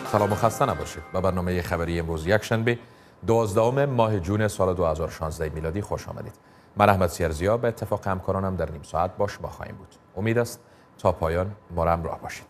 سلام و خسته نباشید. به برنامه خبری امروز یکشنبه 12 ماه جون سال 2016 میلادی خوش آمدید. من احمد سیرزیا به اتفاق همکارانم در نیم ساعت با شما خواهیم بود. امید است تا پایان ما را همراه باشید.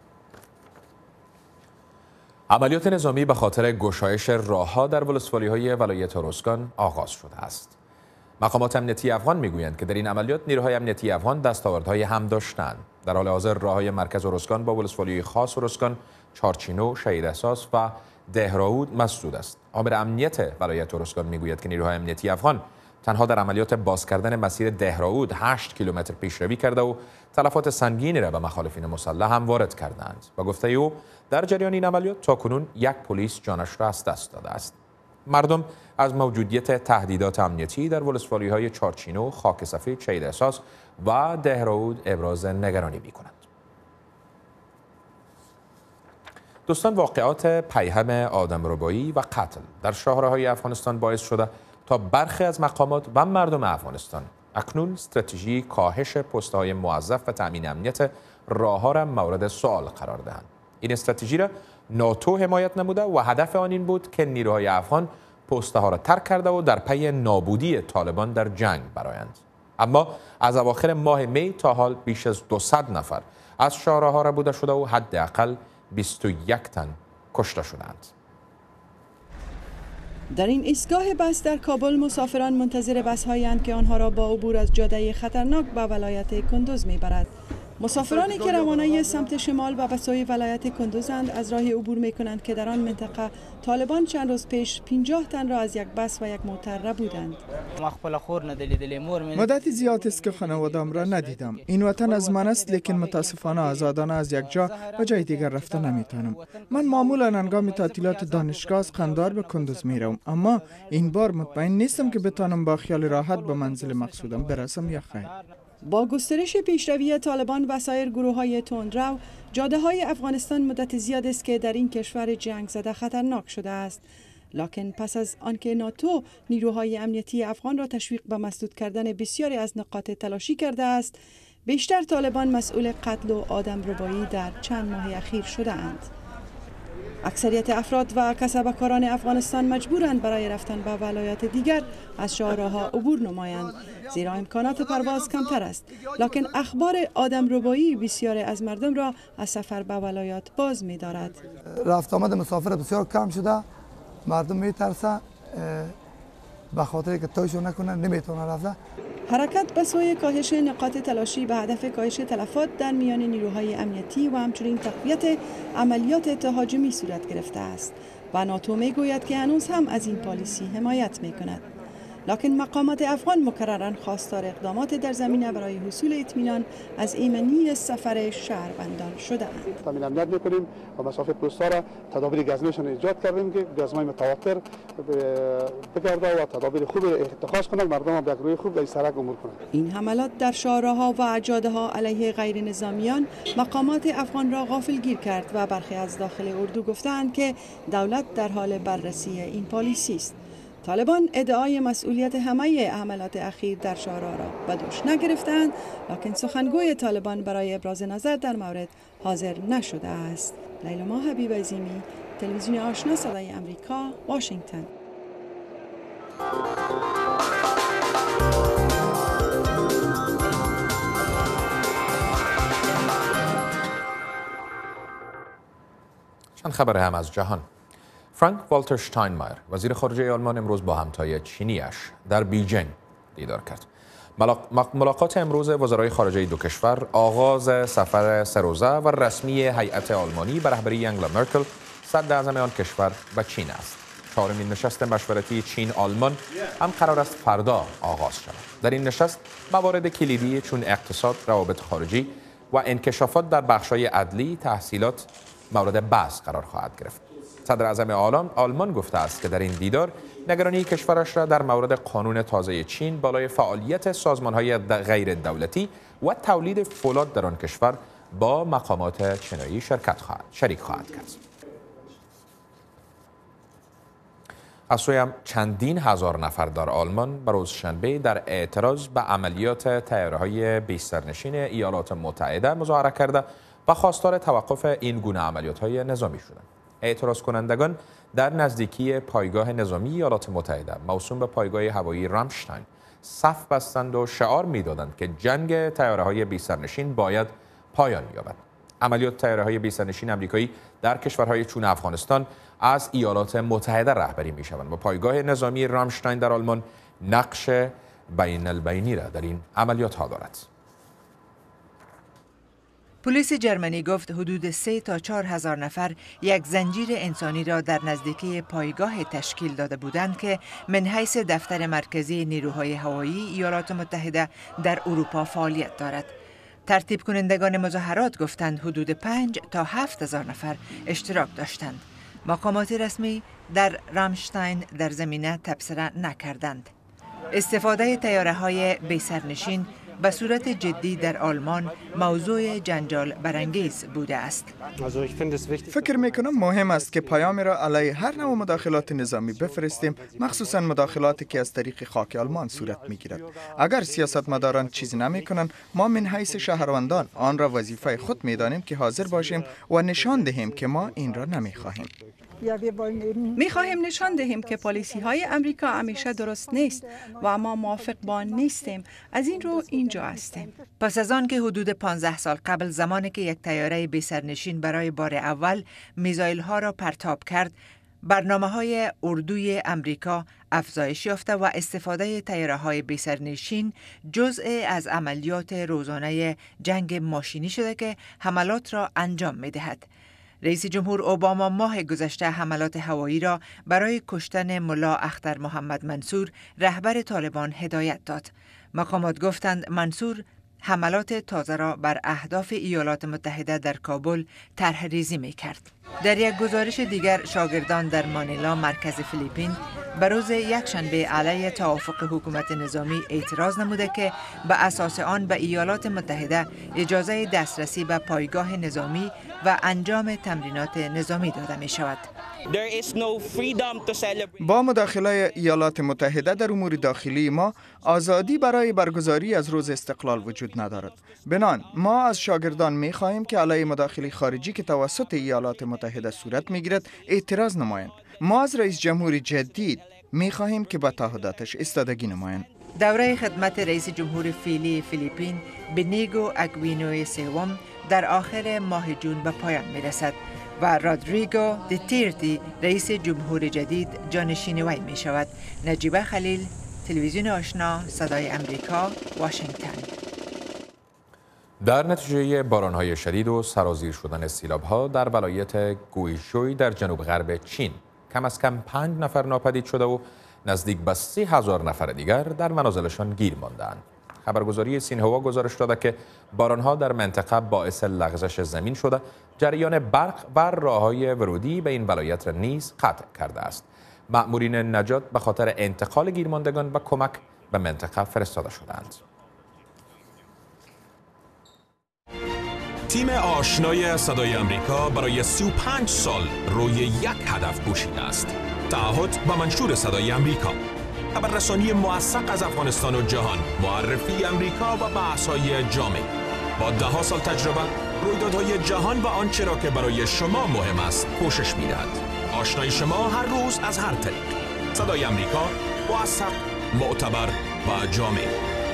عملیات نظامی به خاطر گشایش راه‌ها در ولسوالی‌های ولایت روزگان آغاز شده است. مقامات امنیتی افغان میگویند که در این عملیات نیروهای امنیتی افغان دستاوردهای هم داشتند. در حال حاضر راه‌های مرکز روزگان با ولسوالی خاص روزگان، چارچینو، شهید احساس و دهراود مسدود است. آمر امنیت ولایت روزگان میگوید که نیروهای امنیتی افغان تنها در عملیات باز کردن مسیر دهراود 8 کیلومتر پیشروی کرده و تلفات سنگینی را به مخالفین مسلح هم وارد کردند. با گفته او در جریان این عملیات تاکنون 1 پلیس جانش را از دست داده است. مردم از موجودیت تهدیدات امنیتی در ولسوالی‌های چارچینو، خاک سفید، شهید احساس و دهراود ابراز نگرانی می‌کنند. دوستان، واقعات پیهم آدمربایی و قتل در شاهراهای افغانستان باعث شده تا برخی از مقامات و مردم افغانستان اکنون استراتژی کاهش پست‌های موظف و تأمین امنیت راه‌ها را مورد سوال قرار دهند. این استراتژی را ناتو حمایت نموده و هدف آن این بود که نیروهای افغان پست‌ها را ترک کرده و در پی نابودی طالبان در جنگ برآیند. اما از اواخر ماه می تا حال بیش از 200 نفر از شاهراها را بوده شده و حداقل 21 تن کشته شدند. در این ایستگاه بس در کابل مسافران منتظر بس‌هایند که آنها را با عبور از جاده خطرناک به ولایت کندوز میبرد. مسافرانی که روانه سمت شمال و به سوی ولایت کندوزند از راه عبور میکنند که در آن منطقه طالبان چند روز پیش 50 تن را از یک بس و یک موتر ربودند. مدت زیاد است که خانواده‌ام را ندیدم. این وطن از من است، لیکن متاسفانه آزادانه از یک جا به جای دیگر رفته نمیتونم. من معمولا هنگام تعطیلات دانشگاه از قندهار به کندوز میروم، اما این بار مطمئن نیستم که بتوانم با خیال راحت به منزل مقصودم برسم یا خیر. با گسترش پیشروی طالبان و سایر گروه‌های تندرو، جاده‌های افغانستان مدت زیاد است که در این کشور جنگ زده خطرناک شده است. لکن پس از آنکه ناتو نیروهای امنیتی افغان را تشویق به مسدود کردن بسیاری از نقاط تلاشی کرده است، بیشتر طالبان مسئول قتل و آدمربایی در چند ماه اخیر شده‌اند. اکثریت افراد و کسبکاران افغانستان مجبورند برای رفتن به ولایات دیگر از شاهراه‌ها عبور نمایند، زیرا امکانات پرواز کمتر است. لکن اخبار آدمربایی بسیاری از مردم را از سفر به ولایات باز می‌دارد. رفت آمد مسافر بسیار کم شده، مردم می‌ترسه به خاطر که تویشو نکنه نمیتونه رفته. حرکت به سوی کاهش نقاط تلاشی به هدف کاهش تلفات در میان نیروهای امنیتی و همچنین تقویت عملیات تهاجمی صورت گرفته است و ناتو میگوید که هنوز هم از این پالیسی حمایت میکند. لکن مقامات افغان مکرراً خواستار اقدامات در زمینه برای حصول اطمینان از ایمنی سفر شهروندان شده‌اند. تامین امنیت میکنیم و مسافر پست‌ها را تدابیر گزمه‌شان ایجاد کردیم که گزمه‌های متواتر بگرده و تدابیر خوب اتخاذ کنند، مردم هم به روی خوب در سرک امور کنند. این حملات در شاهراه‌ها و جاده‌ها علیه غیر نظامیان مقامات افغان را غافلگیر کرد و برخی از داخل اردو گفتند که دولت در حال بررسی این پالیسی است. طالبان ادعای مسئولیت همه حملات اخیر در شاهراه را به دوش نگرفتند، لکن سخنگوی طالبان برای ابراز نظر در مورد حاضر نشده است. لیلا حبیب عظیمی، تلویزیون آشنا صدای امریکا، واشنگتن. چند خبر هم از جهان. فرانک والتر شتاینمایر وزیر خارجه آلمان امروز با همتای چینیش در بیجینگ دیدار کرد. ملاقات امروز وزرای خارجه دو کشور آغاز سفر 3 روزه و رسمی هیئت آلمانی به رهبری انگلا مرکل صدر اعظم آن کشور به چین است. 4مین نشست مشورتی چین آلمان هم قرار است فردا آغاز شود. در این نشست موارد کلیدی چون اقتصاد، روابط خارجی و انکشافات در بخش‌های عدلی، تحصیلات مورد بحث قرار خواهد گرفت. صدر اعظم آلمان گفته است که در این دیدار نگرانی کشورش را در مورد قانون تازه چین بالای فعالیت سازمان‌های غیر دولتی و تولید فولاد در آن کشور با مقامات چینی شریک خواهد کرد. از سوی هم چندین هزار نفر در آلمان به روز شنبه در اعتراض به عملیات طیاره‌های بیسترنشین ایالات متحده مظاهره کرده و خواستار توقف این گونه عملیات‌های نظامی شدند. اعتراض کنندگان در نزدیکی پایگاه نظامی ایالات متحده موسوم به پایگاه هوایی رامشتاین صف بستند و شعار می‌دادند که جنگ طیاره‌های بی‌سرنشین باید پایان یابد. عملیات طیاره‌های بی‌سرنشین آمریکایی در کشورهای چون افغانستان از ایالات متحده رهبری می‌شوند و پایگاه نظامی رامشتاین در آلمان نقش بین البینی را در این عملیات ها دارد. پلیس جرمنی گفت حدود 3 تا 4 هزار نفر یک زنجیر انسانی را در نزدیکی پایگاه تشکیل داده بودند که من حیث دفتر مرکزی نیروهای هوایی ایالات متحده در اروپا فعالیت دارد. ترتیب کنندگان مظاهرات گفتند حدود 5 تا 7 هزار نفر اشتراک داشتند. مقامات رسمی در رامشتاین در زمینه تبصره نکردند. استفاده طیاره‌های بی‌سرنشین به صورت جدی در آلمان موضوع جنجال برانگیز بوده است. فکر میکنم مهم است که پیامی را علیه هر نوع مداخلات نظامی بفرستیم، مخصوصا مداخلاتی که از طریق خاک آلمان صورت میگیرد. اگر سیاستمداران چیزی نمیکنند، ما من حیث شهروندان آن را وظیفه خود میدانیم که حاضر باشیم و نشان دهیم که ما این را نمیخواهیم. می‌خواهیم نشان دهیم که پالیسی‌های امریکا همیشه درست نیست و ما موافق با آن نیستیم. از این رو اینجا هستیم. پس از آن که حدود 15 سال قبل زمانی که یک طیاره بی‌سرنشین برای بار اول میزایل‌ها را پرتاب کرد، برنامه‌های اردوی امریکا افزایش یافته و استفاده طیاره‌های بی‌سرنشین جزء از عملیات روزانه جنگ ماشینی شده که حملات را انجام می‌دهد. رئیس جمهور اوباما ماه گذشته حملات هوایی را برای کشتن ملا اختر محمد منصور رهبر طالبان هدایت داد. مقامات گفتند منصور حملات تازه را بر اهداف ایالات متحده در کابل طرح ریزی می کرد. در یک گزارش دیگر شاگردان در مانیلا مرکز فیلیپین به روز یکشنبه علیه توافق حکومت نظامی اعتراض نموده که به اساس آن به ایالات متحده اجازه دسترسی به پایگاه نظامی و انجام تمرینات نظامی داده می شود. با مداخله ایالات متحده در امور داخلی ما، آزادی برای برگزاری از روز استقلال وجود ندارد. بنان ما از شاگردان می خواهیم که علیه مداخله خارجی که توسط ایالات متحده صورت می گیرد اعتراض نمایند. ما از رئیس جمهور جدید می خواهیم که به تعهداتش ایستادگی نمایند. دوره خدمت رئیس جمهور فعلی فیلیپین بنیگو اگوینوی سوم در آخر ماه جون به پایان می رسد و رودریگو دوترته رئیس جمهور جدید جانشین وی می شود. نجیبه خلیل، تلویزیون آشنا، صدای امریکا، واشنگتن. در نتیجه باران‌های شدید و سرازیر شدن سیلاب‌ها در ولایت گویشوی در جنوب غرب چین کم از کم 5 نفر ناپدید شده و نزدیک به 30,000 نفر دیگر در منازلشان گیر مانده‌اند. خبرگزاری سینهوا گزارش داده که باران‌ها در منطقه باعث لغزش زمین شده، جریان برق و راه‌های ورودی به این ولایت را نیز قطع کرده است. مأمورین نجات به خاطر انتقال گیرماندگان به کمک به منطقه فرستاده شدند. تیم آشنای صدای امریکا برای 35 سال روی یک هدف کوشیده است: تعهد به منشور صدای امریکا، خبررسانی موثق از افغانستان و جهان، معرفی امریکا و بحث‌های جامع. با 10 سال تجربه، رویدادهای جهان و آنچه را که برای شما مهم است کوشش می‌دهد. آشنای شما هر روز از هر طریق. صدای امریکا، موثق، معتبر و جامع.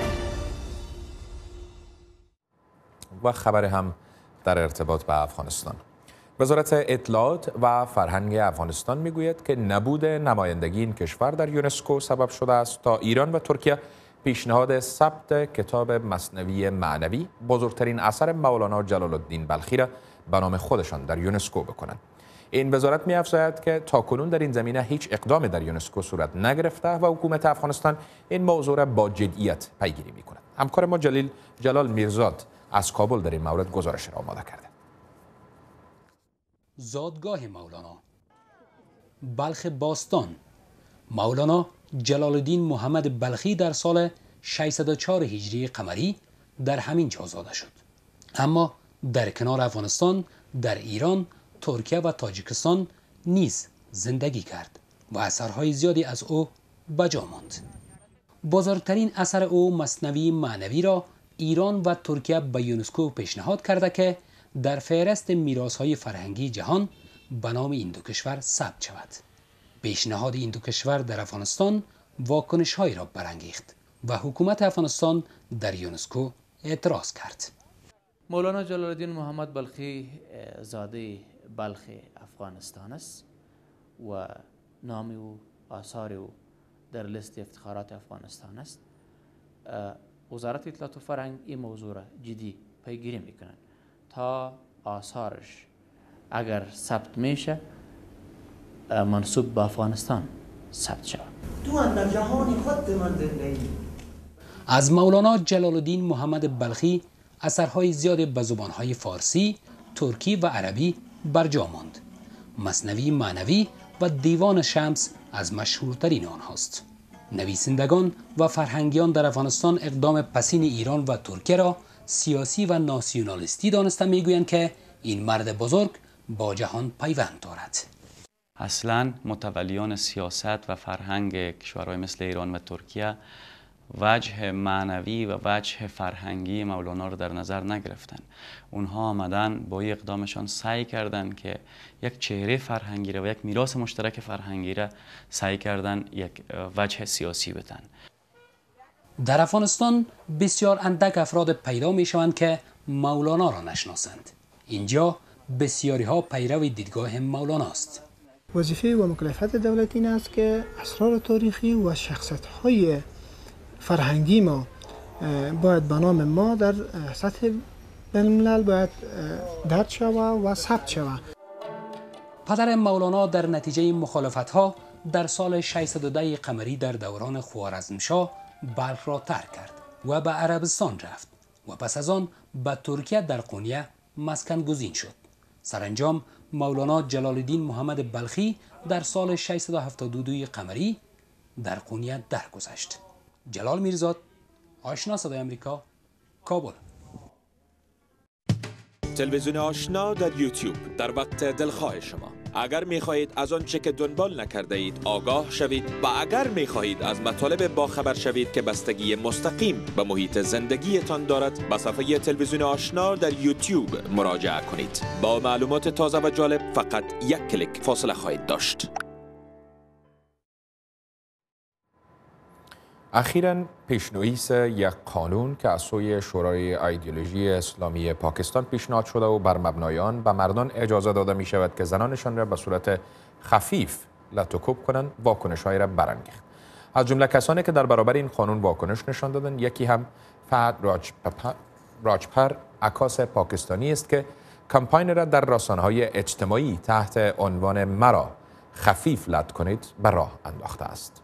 و خبر هم در ارتباط به افغانستان. وزارت اطلاعات و فرهنگ افغانستان میگوید که نبود نمایندگی این کشور در یونسکو سبب شده است تا ایران و ترکیه پیشنهاد ثبت کتاب مثنوی معنوی، بزرگترین اثر مولانا جلال الدین بلخی را به نام خودشان در یونسکو بکنند. این وزارت می‌افزاید که تاکنون در این زمینه هیچ اقدامی در یونسکو صورت نگرفته و حکومت افغانستان این موضوع را با جدیت پیگیری می‌کند. همکار ما جلال میرزاد از کابل در این مورد گزارش را آماده کرده. زادگاه مولانا، بلخ باستان. مولانا جلال الدین محمد بلخی در سال 604 هجری قمری در همین جا زاده شد، اما در کنار افغانستان در ایران، ترکیه و تاجیکستان نیز زندگی کرد و اثرهای زیادی از او به جا ماند. بزرگترین اثر او مثنوی معنوی را ایران و ترکیه به یونسکو پیشنهاد کرده که در فهرست میراث‌های فرهنگی جهان به نام این دو کشور ثبت شود. پیشنهاد این دو کشور در افغانستان واکنش‌هایی را برانگیخت و حکومت افغانستان در یونسکو اعتراض کرد. مولانا جلال الدین محمد بلخی زاده بلخ افغانستان است و نام او آثار او در لیست افتخارات افغانستان است. وزارت اطلاعات و فرهنگ این موضوع را جدی پیگیری میکنند تا آثارش اگر ثبت میشه منسوب به افغانستان ثبت شود. تو در جهان خود من زندگی. از مولانا جلال الدین محمد بلخی اثرهای زیاد به زبانهای فارسی، ترکی و عربی برجا ماند. مثنوی معنوی و دیوان شمس از مشهورترین آنهاست. نویسندگان و فرهنگیان در افغانستان اقدام پسین ایران و ترکیه را سیاسی و ناسیونالیستی دانسته میگویند که این مرد بزرگ با جهان پیوند دارد. اصلا متولیان سیاست و فرهنگ کشورهای مثل ایران و ترکیه وجه معنوی و وجه فرهنگی مولانا رو در نظر نگرفتن. اونها آمدن با این اقدامشان سعی کردن که یک چهره فرهنگی را و یک میراث مشترک فرهنگی را سعی کردن یک وجه سیاسی بدن. در افغانستان بسیار اندک افراد پیدا می شوند که مولانا را نشناسند. اینجا بسیاری ها پیرو دیدگاه مولانا است. وظیفه و مکلفیت دولت این است که اسرار تاریخی و شخصیت‌های فرهنگی ما باید به نام ما در سطح بین‌الملل باید درج شود و ثبت شود. پدر مولانا در نتیجه مخالفت‌ها در سال 610 قمری در دوران خوارزمشاه بلخ را ترک کرد و به عربستان رفت و پس از آن به ترکیه در قونیه مسکن گزین شد. سرانجام مولانا جلال الدین محمد بلخی در سال 672 قمری در قونیه درگذشت. جلال میرزاد، آشنا صدای آمریکا، کابل. تلویزیون آشنا در یوتیوب در وقت دلخواه شما. اگر می‌خواهید از آنچه که دنبال نکرده اید آگاه شوید و اگر می‌خواهید از مطالب باخبر شوید که بستگی مستقیم به محیط زندگیتان دارد، به صفحه تلویزیون آشنا در یوتیوب مراجعه کنید. با معلومات تازه و جالب فقط یک کلیک فاصله خواهید داشت. اخیراً پیشنویس یک قانون که از سوی شورای ایدئولوژی اسلامی پاکستان پیشنهاد شده و بر مبنای آن به مردان اجازه داده می شود که زنانشان را به صورت خفیف لطوکوب کنند، واکنش‌هایی را برانگیخت. از جمله کسانی که در برابر این قانون واکنش نشان دادند یکی هم فهد راجپر عکاس پاکستانی است که کمپاین را در رسانه‌های اجتماعی تحت عنوان مرا خفیف لط کنید به راه انداخته است.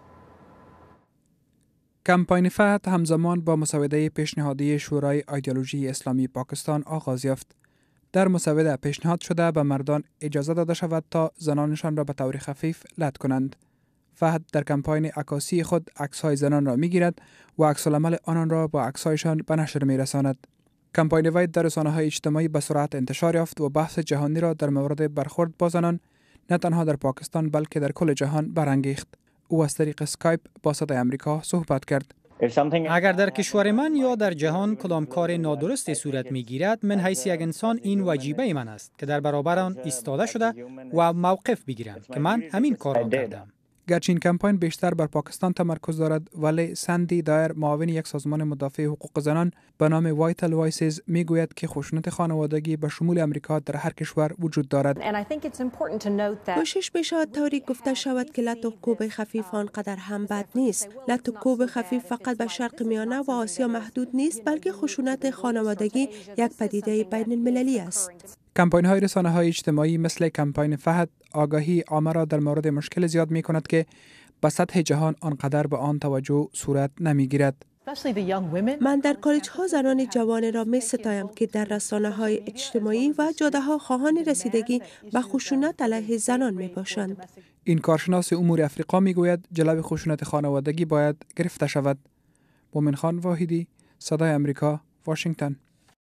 کمپاین فهد همزمان با مسوده پیشنهادی شورای ایدئولوژی اسلامی پاکستان آغاز یافت. در مسوده پیشنهاد شده به مردان اجازه داده شود تا زنانشان را به طور خفیف لط کنند. فهد در کمپاین عکاسی خود عکس‌های زنان را می‌گیرد و عکس‌العمل آنان را با عکس‌هایشان به نشر می‌رساند. کمپاین وی در رسانه‌های اجتماعی به سرعت انتشار یافت و بحث جهانی را در مورد برخورد با زنان نه تنها در پاکستان بلکه در کل جهان برانگیخت. او از طریق اسکایپ با صدای آمریکا صحبت کرد. اگر در کشور من یا در جهان کدام کار نادرستی صورت میگیرد، من حیث یک انسان این واجبه من است که در برابر آن ایستاده شده و موقف بگیرم که من همین کار را کردم. گرچه این کمپاین بیشتر بر پاکستان تمرکز دارد، ولی سندی دایر، معاون یک سازمان مدافع حقوق زنان به نام وایتال وایسز میگوید که خشونت خانوادگی به شمول امریکا در هر کشور وجود دارد. کوشش بشود طوری گفته شود که لطوکوب خفیف آنقدر هم بد نیست. لطوکوب خفیف فقط به شرق میانه و آسیا محدود نیست، بلکه خشونت خانوادگی یک پدیده بین المللی است. کمپاین های رسانه های اجتماعی مثل کمپاین فهد آگاهی عامه را در مورد مشکل زیاد می کند که به سطح جهان آنقدر به آن توجه صورت نمی گیرد. من در کالج ها زنان جوان را می ستایم که در رسانه های اجتماعی و جاده ها خواهان رسیدگی به خشونت علیه زنان می باشند. این کارشناس امور افریقا می گوید جلوی خشونت خانوادگی باید گرفته شود. مومن خان واحدی، صدای آمریکا، واشنگتن.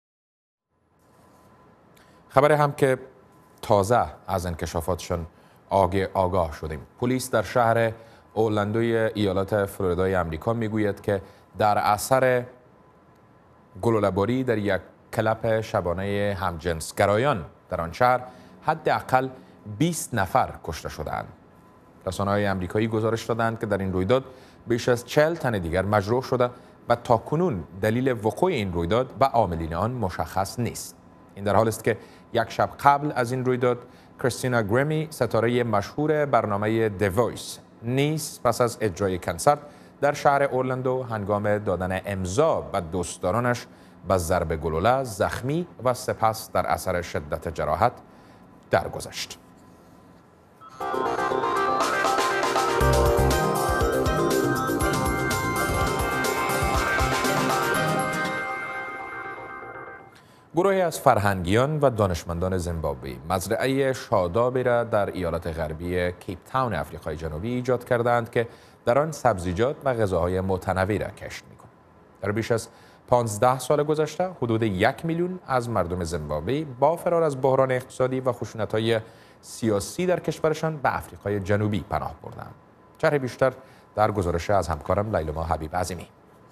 خبر هم که تازه از انکشافاتشان آگاه شدیم. پلیس در شهر اورلندوی ایالات فلوریدای آمریکا میگوید که در اثر گلوله‌باری در یک کلب شبانه همجنسگرایان در آن شهر حداقل 20 نفر کشته شدند. رسانه‌های آمریکایی گزارش دادند که در این رویداد بیش از 40 تن دیگر مجروح شده و تاکنون دلیل وقوع این رویداد و عاملین آن مشخص نیست. این در حالی است که یک شب قبل از این رویداد کریستینا گریمی، ستاره مشهور برنامه The Voice، نیز پس از اجرای کنسرت در شهر اورلندو هنگام دادن امضا به دوستدارانش به ضرب گلوله زخمی و سپس در اثر شدت جراحت درگذشت. گروهی از فرهنگیان و دانشمندان زیمبابوی مزرعه شادابی را در ایالت غربی کیپ تاون آفریقای جنوبی ایجاد کردند که در آن سبزیجات و غذاهای متنوعی را کشت می‌کنند. در بیش از 15 سال گذشته حدود 1 میلیون از مردم زیمبابوی با فرار از بحران اقتصادی و خشونت‌های سیاسی در کشورشان به آفریقای جنوبی پناه بردند. شرح بیشتر در گزارش از همکارم لیلما حبیب عظیمی.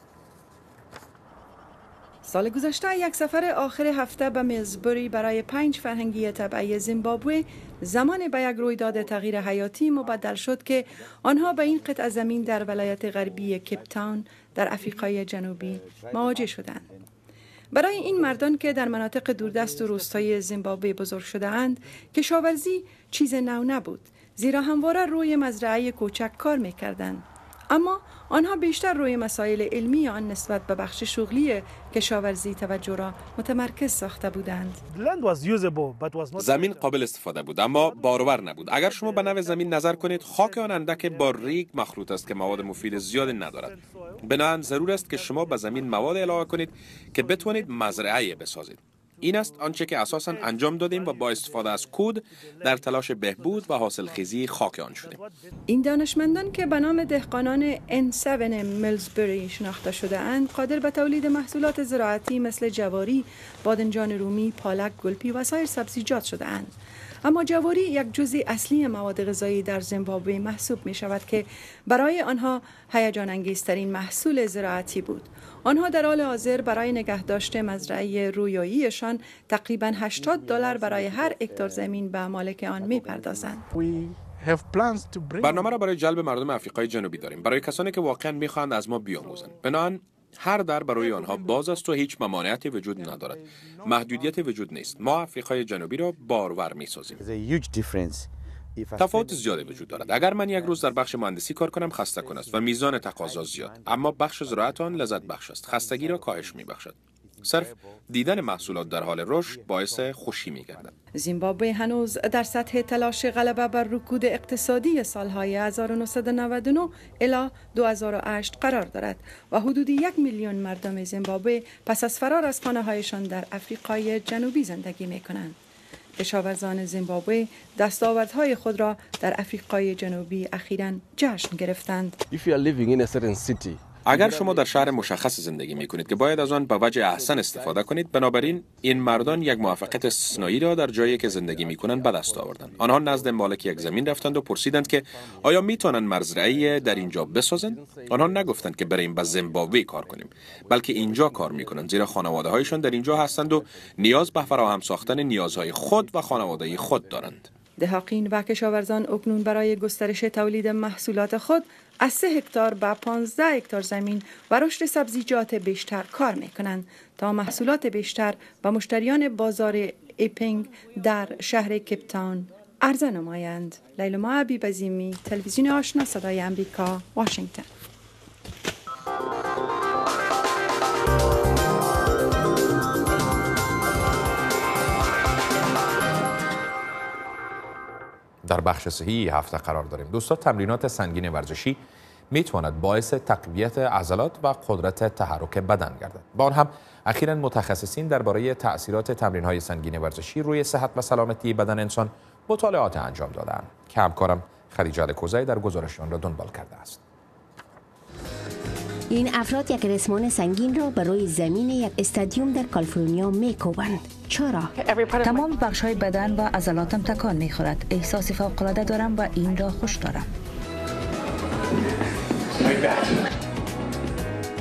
سال گذشته یک سفر آخر هفته به میلزبری برای 5 فرهنگی تبعی زیمبابوه زمان به یک رویداد تغییر حیاتی مبدل شد که آنها به این قطعه زمین در ولایت غربی کیپ تاون در آفریقای جنوبی مواجه شدند. برای این مردان که در مناطق دوردست و روستایی زیمبابوه بزرگ شده اند، کشاورزی چیز نو نبود، زیرا همواره روی مزرعه کوچک کار می‌کردند. اما آنها بیشتر روی مسائل علمی آن نسبت به بخش شغلی کشاورزی توجه را متمرکز ساخته بودند. زمین قابل استفاده بود اما بارور نبود. اگر شما به نوع زمین نظر کنید، خاک آن اندک با ریگ مخلوط است که مواد مفید زیادی ندارد. بنابراین ضرور است که شما به زمین مواد علاوه کنید که بتوانید مزرعه بسازید. این است آنچه که اساساً انجام دادیم و با استفاده از کود در تلاش بهبود و حاصلخیزی خاک آن شدیم. این دانشمندان که به نام دهقانان N7 میلزبری شناخته شده اند، قادر به تولید محصولات زراعتی مثل جواری، بادنجان رومی، پالک، گلپی و سایر سبزیجات شده اند. اما جواری یک جزء اصلی مواد غذایی در زیمبابوه محسوب می شود که برای آنها هیجان انگیزترین محصول زراعتی بود. آنها در حال حاضر برای نگهداشت مزرعه رویاییشان تقریباً $80 برای هر هکتار زمین به مالک آن می پردازند. برنامه را برای جلب مردم آفریقای جنوبی داریم، برای کسانی که واقعاً می‌خواهند از ما بیاموزند. بنابراین هر در برای آنها باز است و هیچ ممانعتی وجود ندارد. محدودیت وجود نیست. ما آفریقای جنوبی را بارور می‌سازیم. تفاوت زیادی وجود دارد. اگر من یک روز در بخش مهندسی کار کنم خسته کن است و میزان تقاضا زیاد، اما بخش زراعت آن لذت بخش است. خستگی را کاهش می‌بخشد. صرف دیدن محصولات در حال رشد باعث خوشی می‌گردد. زیمبابوه هنوز در سطح تلاش غلبه بر رکود اقتصادی سالهای 1999 الی 2008 قرار دارد و حدود 1 میلیون مردم زیمبابوه پس از فرار از خانه‌هایشان در آفریقای جنوبی زندگی می‌کنند. کشاورزان زیمبابوه دستاوردهای خود را در آفریقای جنوبی اخیراً جشن گرفتند. اگر شما در شهر مشخص زندگی می کنید که باید از آن به وجه احسن استفاده کنید، بنابراین این مردان یک موفقیت استثنایی را در جایی که زندگی می کنند به دست آوردند. آنها نزد مالک یک زمین رفتند و پرسیدند که آیا می توانند مزرعه در اینجا بسازند؟ آنها نگفتند که بریم به زیمبابوه کار کنیم، بلکه اینجا کار می کنند، زیرا خانواده هایشان در اینجا هستند و نیاز به فراهم ساختن نیازهای خود و خانواده خود دارند. دهقان و کشاورزان اکنون برای گسترش تولید محصولات خود از 3 هکتار به 15 هکتار زمین و رشد سبزیجات بیشتر کار می‌کنند تا محصولات بیشتر به مشتریان بازار ایپینگ در شهر کیپ تاون عرضه نمایند. لیلما حبیب عظیمی، تلویزیون آشنا، صدای آمریکا، واشنگتن. در بخش صحی هفته قرار داریم. دوستان، تمرینات سنگین ورزشی میتواند باعث تقویت عضلات و قدرت تحرک بدن گردد. با آن هم اخیراً متخصصین درباره تأثیرات تمرین‌های سنگین ورزشی روی صحت و سلامتی بدن انسان مطالعات انجام دادند که همکارم خدیجه الکوزی در گزارش آن را دنبال کرده است. این افراد یک ریسمان سنگین را بر روی زمین یک استادیوم در کالیفرنیا می‌کوبند. چرا؟ تمام بخش‌های بدن و عضلاتم تکان می‌خورد. احساس فوق‌العاده دارم و این را خوش دارم.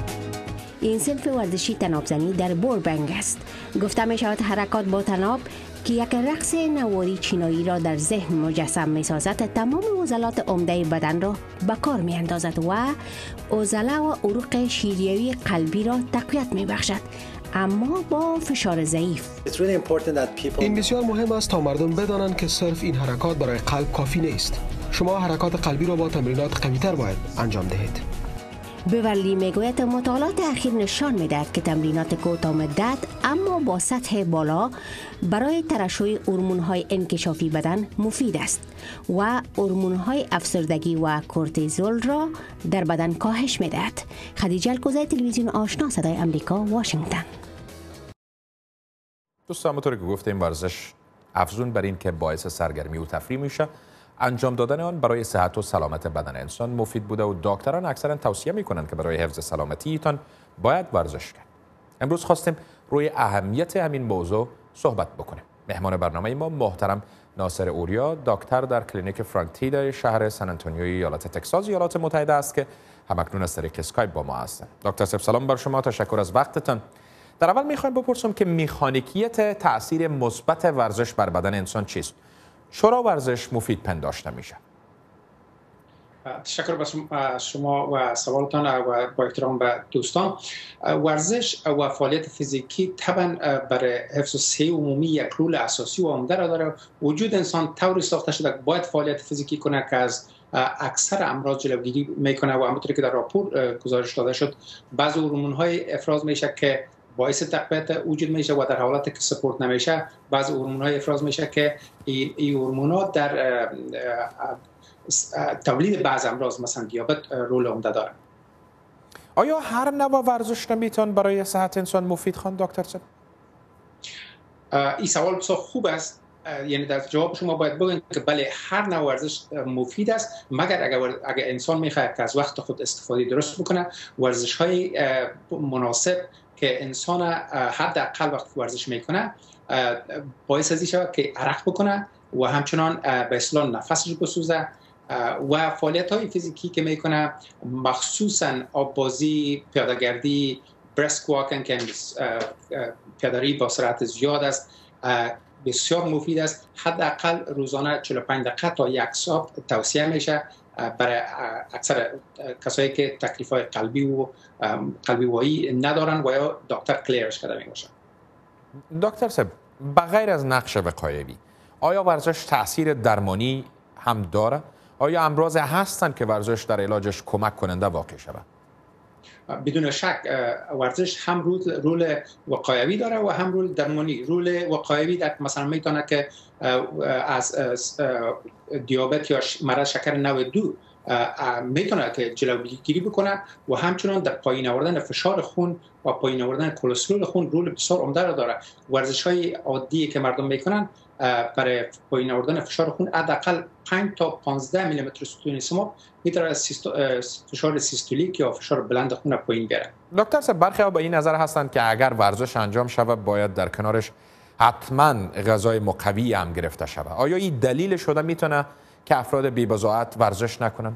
این صنف ورزشی تنابزنی در بوربنگ است. گفته می شود حرکات با تناب که یک رقص نواری چینایی را در ذهن مجسم می سازد، تمام عضلات عمده بدن را به کار می اندازد و عضله و عروق شیریوی قلبی را تقویت می بخشد، اما با فشار ضعیف. این بسیار مهم است تا مردم بدانند که صرف این حرکات برای قلب کافی نیست. شما حرکات قلبی را با تمرینات قوی‌تر باید انجام دهید. بیورلی میگوید مطالعات اخیر نشان میدهد که تمرینات کوتاه مدت اما با سطح بالا برای ترشح هورمون‌های انکشافی بدن مفید است و هورمون‌های افسردگی و کورتیزول را در بدن کاهش میدهد. خدیجه الکوزی، تلویزیون آشنا، صدای آمریکا، واشنگتن. دوستان، همونطور که گفتیم ورزش افزون بر این که باعث سرگرمی و تفریح میشه، انجام دادن آن برای صحت و سلامت بدن انسان مفید بوده و دکتران اکثرا توصیه میکنند که برای حفظ سلامتیتان باید ورزش کرد. امروز خواستیم روی اهمیت همین موضوع صحبت بکنیم. مهمان برنامه ما محترم ناصر اوریا، دکتر در کلینیک فرانک تی شهر سن آنتونیو ایالت تگزاس ایالات متحده است که همکنون از طریق اسکایپ با ما هستند. دکتر صاحب سلام بر شما، تشکر از وقتتان. در اول میخوایم بپرسم که مکانیکیت تاثیر مثبت ورزش بر بدن انسان چیست؟ چرا ورزش مفید پنداشته میشه؟ تشکر به شما و سوالتان و با احترام به دوستان. ورزش و فعالیت فیزیکی طبعا برای حفظ صحت عمومی یک رول اساسی و عمده را داره. وجود انسان طوری ساخته شده که باید فعالیت فیزیکی کنه که از اکثر امراض جلوگیری میکنه و همونطوری که در راپور گزارش داده شد بعضی هورمون‌های افراز میشه که باعث تقویت وجود میشه و در حالتی که سپورت نمیشه بعضی هورمون‌های افراز میشه که این هورمون‌ها در تولید بعض امراض مثلا دیابت رول عمده داره. آیا هر نوع ورزش نمیتونه برای صحت انسان مفید خواند دکتر صاحب؟ این سوال بسیار خوب است. یعنی در جواب شما باید بگم که بله هر نوع ورزش مفید است، مگر اگر انسان میخواد که از وقت خود استفاده درست بکنه. ورزش‌های مناسب که انسان حداقل وقت ورزش میکنه باعث از این شود که عرق بکنه و همچنان به اصطلاح نفسش بسوزه و فعالیت‌های فیزیکی که میکنه مخصوصا آببازی، پیاده‌گردی، برسک واکینگ که پیاده‌روی با سرعت زیاد است بسیار مفید است. حداقل روزانه 45 دقیقه تا یک ساعت توصیه میشه برای اکثر کسایی که تکلیف‌های قلبی وایی ندارن و یا دکتر کلیرش کرده میباشن. دکتر صاحب بغیر از نقش وقایوی آیا ورزش تاثیر درمانی هم داره؟ آیا امراض هستند که ورزش در علاجش کمک کننده واقع شود؟ بدون شک ورزش هم رول وقایوی داره و هم رول درمانی. رول وقایوی در مثلا میتونه که از دیابت یا مرض شکر نوع 2 میتونه که جلوگیری بکنه و همچنان در پایین آوردن فشار خون و پایین آوردن کلسترول خون رول بسیار عمده را داره. ورزش‌های عادی که مردم میکنن برای پایین آوردن فشار خون حداقل 5 تا 15 میلیمتر ستون سموم میتونه از فشار سیستولیک یا فشار بلند خون پایین بیاره. دکتر صاحب برخی به این نظر هستند که اگر ورزش انجام شود باید در کنارش حتما غذای مقوی هم گرفته شود. آیا این دلیل شده میتونه که افراد بی‌بضاعت ورزش نکنن؟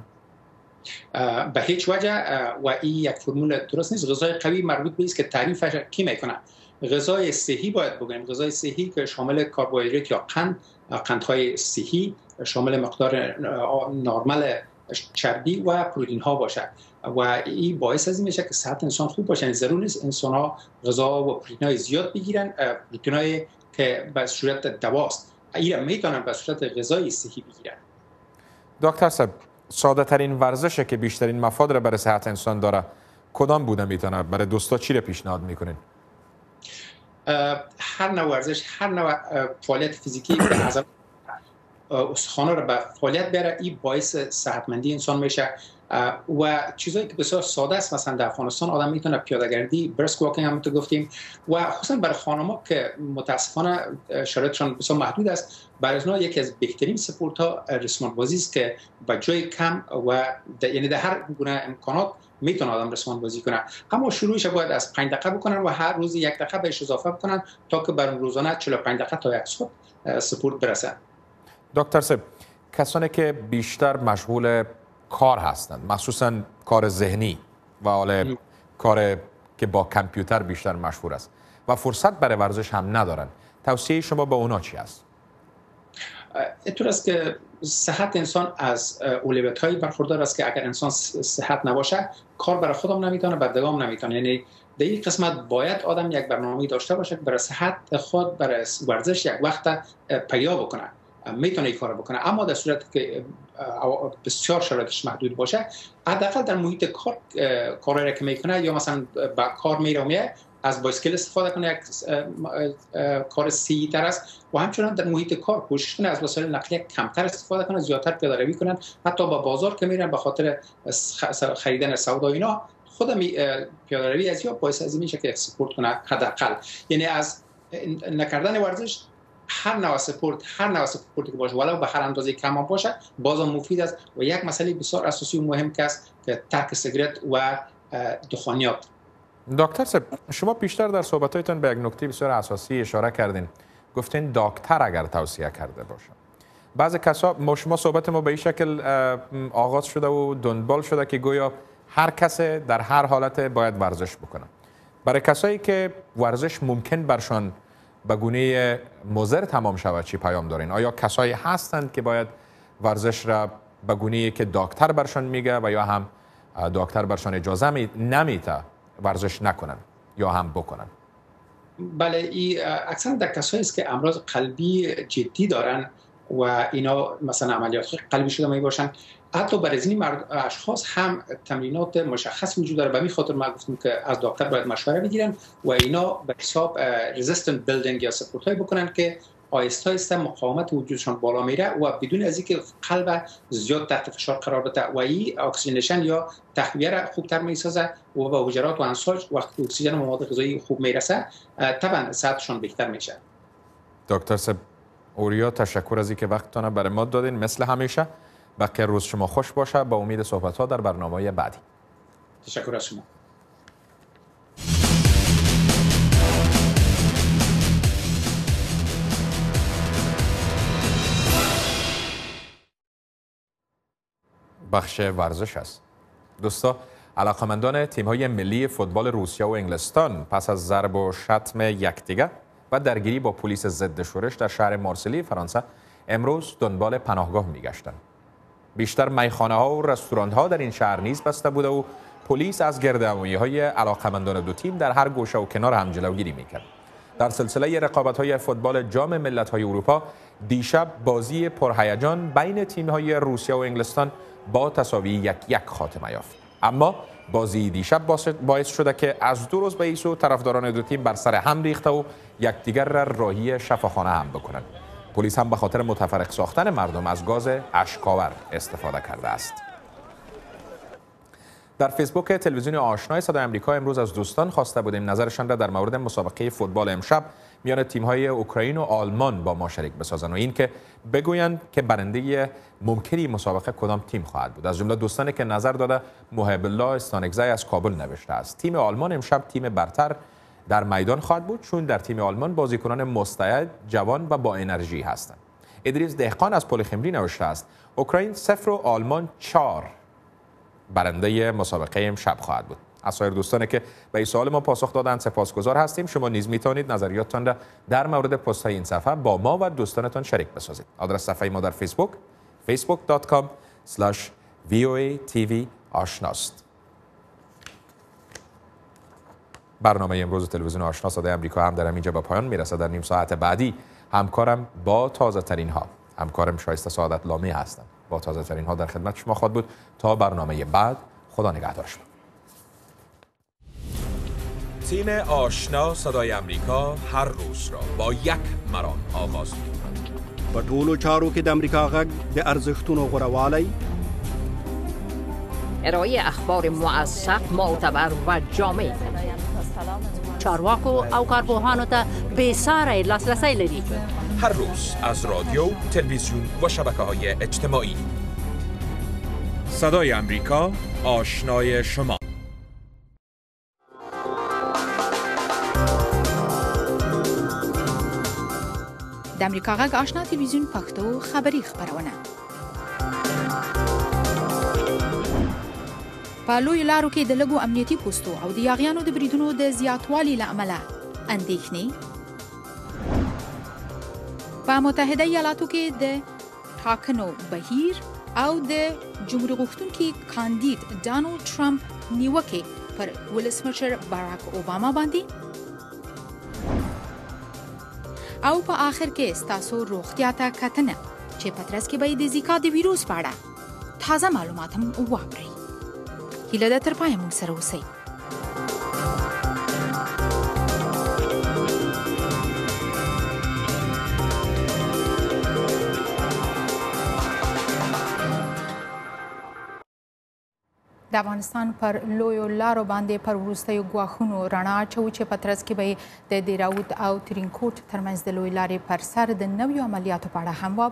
به هیچ وجه و این یک فرمول درست نیست. غذای قوی مربوط به است که تعریفش کی میکنه. غذای صحی باید بگیم، غذای صحی که شامل کربوهیدرات یا قندهای صحی، شامل مقدار نرمال چربی و پروتئین ها باشه و این باعث از این میشه که صحت انسان خوب باشه. یعنی ضرور نیست انسان ها غذا و پروتئین های زیاد بگیرن، پروتئین های که به صورت دواست این میتونن به صورت غذای صحی بگیرن. دکتر صاحب ساده ترین ورزشه که بیشترین مفاد را برای صحت انسان داره کدام بوده میتونه؟ برای دوستا چی را پیشنهاد میکنین؟ هر نوع ورزش، هر نوع فعالیت فیزیکی که عضلات استخوان‌ها را به فعالیت بیاره این باعث صحتمندی انسان میشه و چیزایی که بسیار ساده است. مثلا در افغانستان آدم میتونه پیاده‌گردی، برسک واکینگ هم تو گفتیم و خصوصا برای خانم‌ها که متاسفانه شرایطشان بسیار محدود است، برای اونها یکی از بهترین سپورت‌ها رسمان بازی است که با جای کم و یعنی در هر گونه امکانات میتونه آدم رسمان بازی کنه. اما شروعش باید از 5 دقیقه بکنن و هر روز 1 دقیقه بهش اضافه بکنن تا که بر روزانه 45 دقیقه تا 1 ساعت سپورت برسن. دکتر صاحب کسانی که بیشتر مشغول کار هستند، مخصوصا کار ذهنی و حالا کار که با کامپیوتر بیشتر مشهور است و فرصت برای ورزش هم ندارن، توصیه شما با اونا چی است؟ اینطور است که صحت انسان از اولویت‌های برخوردار است که اگر انسان صحت نباشه کار برای خودم نمیتونه، بردگام نمیتونه. یعنی در این قسمت باید آدم یک برنامه داشته باشه که برای صحت خود، برای ورزش یک وقت پیدا بکنه، میتونه این کار بکنه. اما در صورتی که بسیار شرایطش محدود باشه، حداقل در محیط کار کاری که میکنه یا مثلا با کار میره از بایسکل استفاده کنه، یک کار صحیح تر است. و همچنان در محیط کار کوشش کنه از وسایل نقلیه کمتر استفاده کنه، زیادتر پیاده‌روی کنن. حتی با بازار که میرن به خاطر خریدن سودا اینا، خودم پیاده‌روی از یا باعث از میشه که سپورت کنه حداقل. یعنی از نکردن ورزش، هر نوع سپورتی که باشه ولو به هر اندازه کم باشه بازم مفید است. و یک مسئله بسیار اساسی و مهم که است که ترک سیگارت و دخانیات. دکتر صاحب، شما بیشتر در صحبت‌هایتان به یک نکته بسیار اساسی اشاره کردین. گفتین دکتر اگر توصیه کرده باشه. بعضی کسا شما صحبت ما به این شکل آغاز شده و دنبال شده که گویا هر کس در هر حالت باید ورزش بکنه. برای کسایی که ورزش ممکن برشان به گونه مضر تمام شود چی پیام دارین؟ آیا کسایی هستند که باید ورزش را به گونه‌ای که دکتر برشان میگه و یا هم دکتر برشان اجازه نمیده ورزش نکنن یا هم بکنن؟ بله، این اکثر در کسایی است که امراض قلبی جدی دارن و اینا مثلا عملیات قلبی شده می باشن. حتی برای این اشخاص هم تمرینات مشخص وجود داره. به همین خاطر ما گفتیم که از دکتر باید مشوره بگیرن و اینا به حساب رزिस्टنت بیلدینگ یا سپورت های بکنن که آهسته آهسته مقاومت وجودشان بالا میره و بدون از اینکه قلب زیاد تحت فشار قرار بده و این اکسیژنیشن یا تخلیه را خوبتر میسازه و به حجرات و انساج وقتی اکسیژن و مواد غذایی خوب میرسه طبعا صحتشان بهتر میشه. دکتر صاحب اوریا، تشکر از اینکه وقتتون برای ما دادین. مثل همیشه بقیه روز شما خوش باشه. با امید صحبت ها در برنامه بعدی. تشکر از شما. بخش ورزش است. دوستا، علاقمندان تیم‌های ملی فوتبال روسیه و انگلستان پس از ضرب و شتم یکدیگر و درگیری با پلیس ضد شورش در شهر مارسیلی فرانسه امروز دنبال پناهگاه می‌گشتند. بیشتر میخانه‌ها و رستوران‌ها در این شهر نیز بسته بوده و پلیس از گردهمایی‌های علاقمندان دو تیم در هر گوشه و کنار هم جلوگیری می‌کرد. در سلسله رقابت‌های فوتبال جام ملت‌های اروپا دیشب بازی پرهیجان بین تیم‌های روسیه و انگلستان با تساوی 1-1 خاتمه یافت. اما بازی دیشب باعث شده که از دو روز به این سو طرفداران دو تیم بر سر هم ریخته و یکدیگر را راهی شفاخانه هم بکنند. پلیس هم به خاطر متفرق ساختن مردم از گاز اشک‌آور استفاده کرده است. در فیسبوک تلویزیون آشنای صدای آمریکا امروز از دوستان خواسته بودیم نظرشان را در مورد مسابقه فوتبال امشب میان تیم‌های اوکراین و آلمان با ما شریک بسازند و اینکه بگویند که برنده ممکنی مسابقه کدام تیم خواهد بود. از جمله دوستانی که نظر داده محب الله استانگزی از کابل نوشته است تیم آلمان امشب تیم برتر در میدان خواهد بود، چون در تیم آلمان بازیکنان مستعد، جوان و با انرژی هستند. ادریس دهقان از پلخمری نوشته است اوکراین 0 و آلمان 4 برنده مسابقه امشب خواهد بود. از سایر دوستانی که به این سوال ما پاسخ دادند سپاسگزار هستیم. شما نیز میتونید نظریاتتان را در مورد پست های این صفحه با ما و دوستانتان شریک بسازید. آدرس صفحه ما در فیسبوک facebook.com/voatv آشناست. برنامه امروز تلویزیون آشنا صدای آمریکا هم در اینجا به پایان میرسه. در نیم ساعت بعدی همکارم با تازه ترین ها، همکارم شایسته سعادت لامی هستند، با تازه ترین ها در خدمت شما خواهد بود. تا برنامه بعد، خدا نگهدار شما. تیم آشنا صدای آمریکا هر روز را با یک مران آغاز می‌کند. په ټولو چارو کې د امریکا غږ د ارزښتونو غوړوالی، ارائه اخبار موثق، معتبر و جامع، چارواکو او کارپوهانو ته بېساری لاسرسی لري. هر روز از رادیو، تلویزیون و شبکه‌های اجتماعی. صدای آمریکا، آشنای شما. د امریکا غږ آشنا تلویزیون پښتو خبري خبرونه په لویو لارو کې د لږو امنیتي پوستو او د یاغیانو د بریدونو د زیاتوالي له امله اندېښنې په متحده ایالاتو کې د ټاکنو بهیر او د جمهوریت غوښتونکي کاندید ډانلډ ټرمپ نیوکې پر ولسمشر باراک اوباما باندې او په آخر کې ستاسو روغتیا ته کتنه چې په ترڅ کې به د زیکا د ویروس په اړه تازه معلومات هم واورئ. هیله ده تر پایه موږ سره اوسئ. د افغانستان پر لویو لارو باندې پر وروستیو ګواښونو رڼا اچوو چې په ترڅ کې به د دیراوت او ترینکوټ ترمنځ د لویې لارې پر سر د نویو عملیاتو په اړه هم